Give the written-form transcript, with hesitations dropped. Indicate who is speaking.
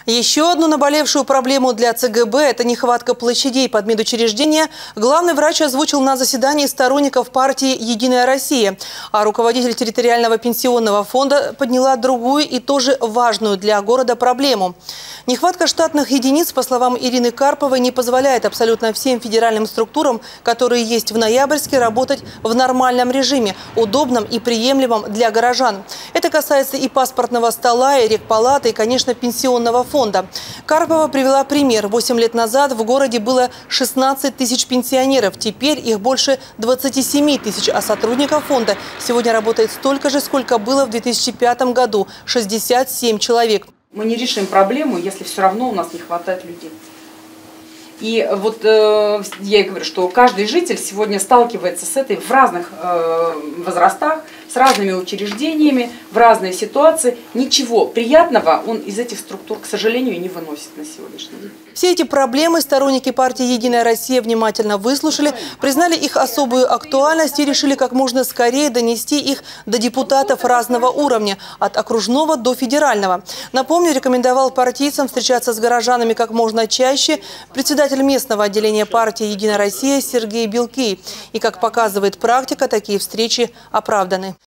Speaker 1: Еще одну наболевшую проблему для ЦГБ – это нехватка площадей под медучреждения. Главный врач озвучил на заседании сторонников партии «Единая Россия». А руководитель территориального пенсионного фонда подняла другую и тоже важную для города проблему. Нехватка штатных единиц, по словам Ирины Карповой, не позволяет абсолютно всем федеральным структурам, которые есть в Ноябрьске, работать в нормальном режиме, удобном и приемлемом для горожан. Это касается и паспортного стола, и рекпалаты, и, конечно, пенсионного фонда. Карпова привела пример. 8 лет назад в городе было 16 тысяч пенсионеров. Теперь их больше 27 тысяч, а сотрудников фонда сегодня работает столько же, сколько было в 2005 году – 67 человек.
Speaker 2: Мы не решим проблему, если все равно у нас не хватает людей. И вот я и говорю, что каждый житель сегодня сталкивается с этой в разных возрастах, с разными учреждениями, в разные ситуации. Ничего приятного он из этих структур, к сожалению, не выносит на сегодняшний день.
Speaker 1: Все эти проблемы сторонники партии «Единая Россия» внимательно выслушали, признали их особую актуальность и решили как можно скорее донести их до депутатов разного уровня, от окружного до федерального. Напомню, рекомендовал партийцам встречаться с горожанами как можно чаще председатель местного отделения партии «Единая Россия» Сергей Белкей. И, как показывает практика, такие встречи оправданы.